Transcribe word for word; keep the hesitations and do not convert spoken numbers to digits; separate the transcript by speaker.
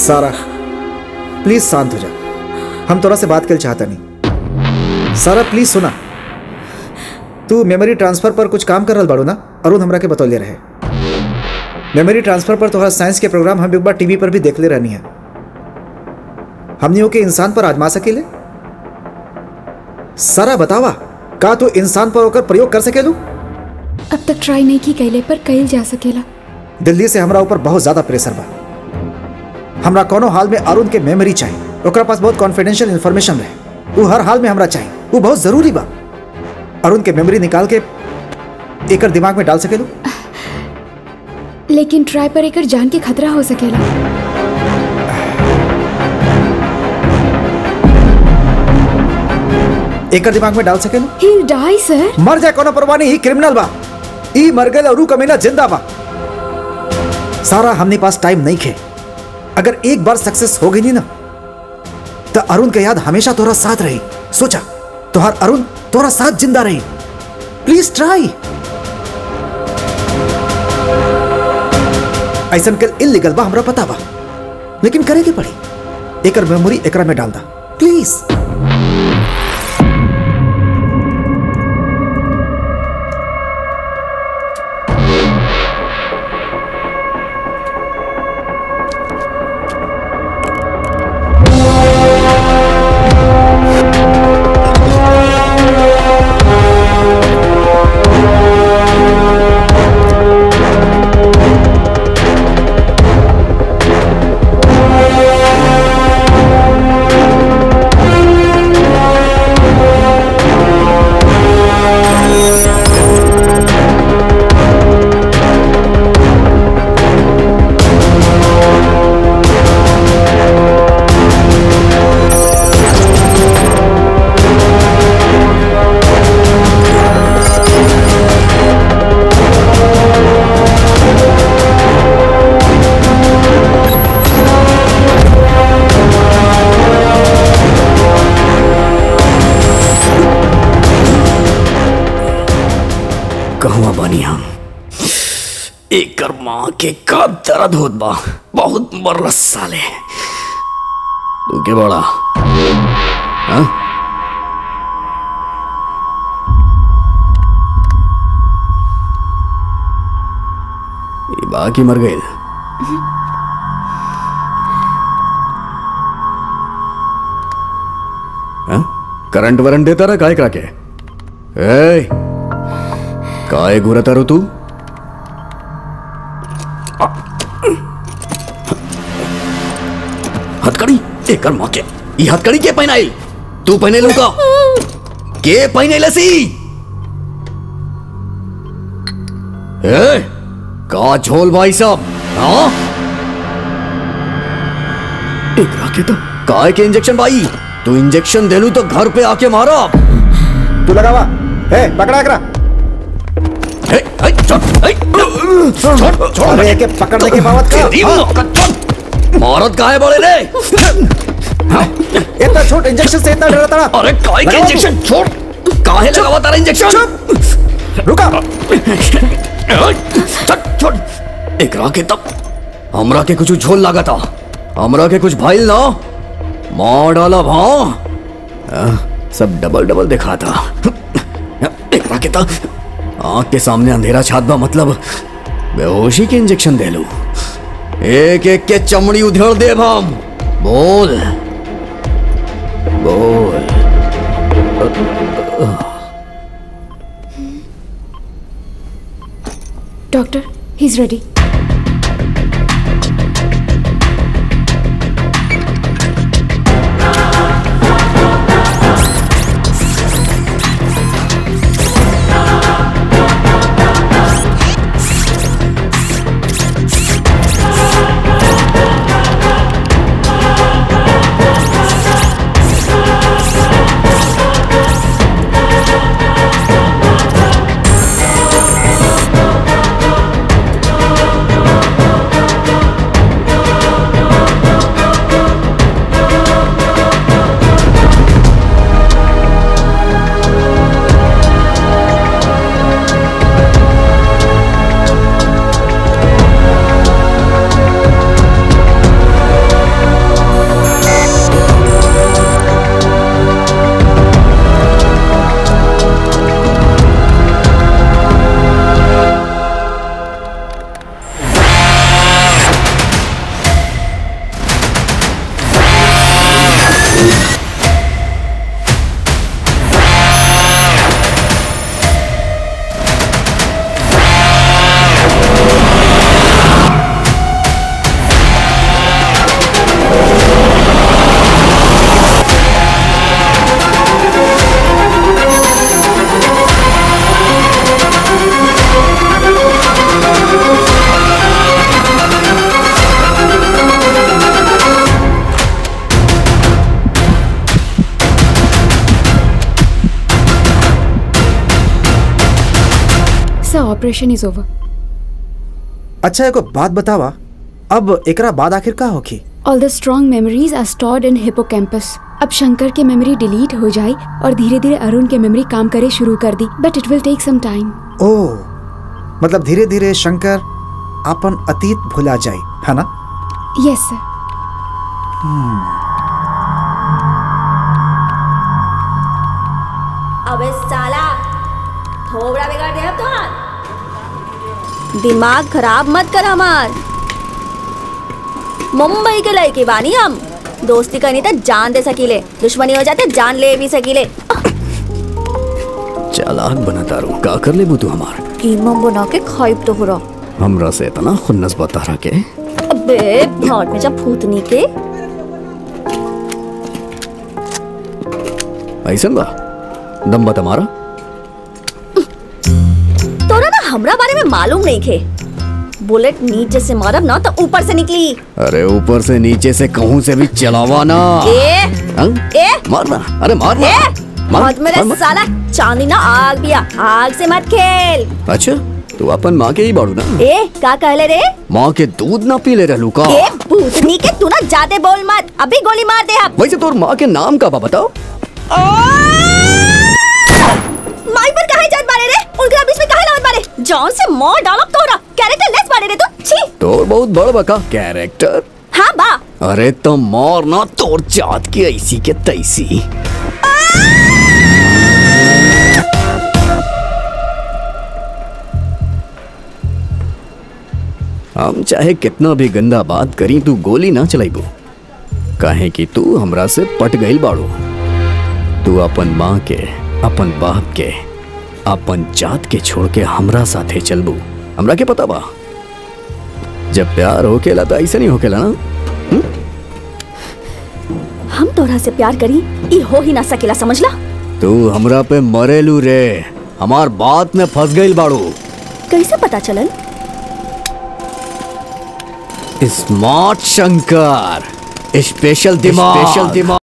Speaker 1: सारा प्लीज शांत हो जा, हम थोड़ा से बात कर चाहता नहीं। सारा प्लीज सुना, तू मेमोरी ट्रांसफर पर कुछ काम कर रहा बाड़ू ना? अरुण हमरा के बतौले रहे मेमोरी ट्रांसफर पर तोहरा साइंस के प्रोग्राम हम एक बार टीवी पर भी देख ले रहनी है। हमनी के इंसान पर आजमा सकेले? सारा बतावा, का तू इंसान पर होकर प्रयोग कर सकेलू?
Speaker 2: अब तक ट्राई नहीं की कैले पर कईल जा सकेला।
Speaker 1: दिल्ली से हमरा ऊपर बहुत ज्यादा प्रेशर बा। हमरा कोनो हाल में अरुण के मेमोरी चाहिए, ओकरा पास बहुत कॉन्फिडेंशियल इंफॉर्मेशन रहे, वो हर हाल में हमरा चाहिए, वो बहुत जरूरी बा। अरुण के मेमोरी निकाल के एकर दिमाग में डाल सकेलू?
Speaker 2: लेकिन ट्राई पर एकर जान के खतरा हो सकेला।
Speaker 1: एकर दिमाग में डाल सकेलू?
Speaker 2: He'll die, sir.
Speaker 1: मर जाए कोनो परवाह नहीं, ही क्रिमिनल बा, ई मर गए और ऊ कमीना जिंदा बा। सारा हमने पास टाइम नहीं खे, अगर एक बार सक्सेस हो गई नहीं ना तो अरुण के याद हमेशा तोरा साथ रही। सोचा तोहर अरुण तोरा साथ जिंदा रही। Please try. ऐसा कल इलीगल बा, हमरा पता बा, लेकिन करे के पड़ी। एकर मेमोरी एकरा में डाल दा प्लीज।
Speaker 3: एकर माँ के का दर्द होत बा, बहुत मरल साले। तू के बड़ा हाँ? ये बाकी मर गए। हाँ? करंट वरंट देता रहा काय करा के? ए, काय घुरता रो तू? हथकड़ी एकर माँ के, ये हथकड़ी के पहनाई? तू पहने लूका? के पहने लसी? ए, का झोल भाई साहब? हाँ? एकरा के तो काय के इंजेक्शन भाई? तू इंजेक्शन दे लू तो घर पे आके मारा।
Speaker 1: तू लगावा, ए पकड़ा करा।
Speaker 3: ए, ए, छोड़, ए, छोड़, छोड़,
Speaker 1: अरे के पकड़ने के बावत का
Speaker 3: मारत का है बड़े रे?
Speaker 1: इतना छोट इंजेक्शन से इतना डरता रहा?
Speaker 3: अरे काय के इंजेक्शन? छोड़, काहे लगावा तारा इंजेक्शन?
Speaker 1: रुका।
Speaker 3: छोड़, छोड़। एकरा के तब हमरा के कुछ झोल लगा था, हमरा के कुछ भाईल ना मार डाला भां। सब डबल डबल दिखा था। एकरा के तब आँख के सामने अंधेरा छात बा, मतलब बेहोशी के इंजेक्शन दे लू। एक एक के चमड़ी उधेड़ दे भाम। बोल बोल।
Speaker 2: Doctor, he is ready. Sir operation is over.
Speaker 1: अच्छा एगो बात बतावा, अब एकरा बाद आखिर का होखी?
Speaker 2: All the strong memories are stored in hippocampus. अब शंकर के मेमोरी डिलीट हो जाए और धीरे धीरे अरुण के मेमोरी काम करे शुरू कर दी, but it will take some time.
Speaker 1: Oh, मतलब धीरे धीरे शंकर अपन अतीत भुला जाए, है ना?
Speaker 2: Yes sir.
Speaker 4: अबे साला, थोबड़ा बिगाड़ दे अब तुम्हार। दिमाग खराब मत कर हमार। मुंबई के लड़के बानी हम, दोस्ती करनी तो जान दे सकीले, दुश्मनी हो जाते जान ले भी सकीले।
Speaker 3: चालाक बना तारू, का कर ले तू हमार?
Speaker 4: कीमम बना के खाइब तो हो रहा।
Speaker 3: हमरा से इतना खुन्नस बता रहा के?
Speaker 4: अबे भाड़ में जब भूतनी के।
Speaker 3: ऐसा बा दम बता मारा।
Speaker 4: तोरा ना हमरा बारे में मालूम नहीं थे। बुलेट नीचे से मारब ना तो ऊपर से निकली।
Speaker 3: अरे ऊपर से नीचे से कहूँ से भी चलावा ना।
Speaker 4: ए,
Speaker 3: हं?
Speaker 4: ए,
Speaker 3: मारना, अरे मारना।
Speaker 4: ए,
Speaker 3: मार,
Speaker 4: मत मेरे
Speaker 3: मार, मार।
Speaker 4: साला चांदी ना आग बिया, आग से मत खेल।
Speaker 3: अच्छा तू अपन माँ के ही बाड़ू ना?
Speaker 4: ए का कहले रे?
Speaker 3: माँ के दूध ना पी ले रहलू का?
Speaker 4: ए भूतनी के, तू ना जाते बोल मत, अभी गोली मार दे अब।
Speaker 3: वैसे तोर माँ के नाम का बा बताओ?
Speaker 4: माई पर काहे जात बारे रे? उनके बीच में काहे लावत बारे? जान से मार डालो तोरा। कैरेक्टर लेस बारे रे तू। छी।
Speaker 3: तोर बहुत बड़ बका कैरेक्टर।
Speaker 4: हां बा।
Speaker 3: अरे तो मार ना तोर जात की ऐसी के तैसी। हम चाहे कितना भी गंदा बात करी, तू गोली ना चलाइबो, काहे कि तू हमरा से पट गइल बाड़ू। तू अपन माँ के, अपन बाप के, अपन जात के छोड़ के हमरा साथे चलबू। हमरा के पता बा जब प्यार होकेला तो ऐसे नहीं होकेला ना। हुँ?
Speaker 4: हम तोरा से प्यार करी, ई हो ही ना सकेला, समझला?
Speaker 3: तू हमरा पे मरेलू रे, हमार बात में फंस गइल बाड़ू।
Speaker 4: कैसे पता चलल?
Speaker 3: स्मार्ट शंकर, स्पेशल दिमाग, स्पेशल दिमाग।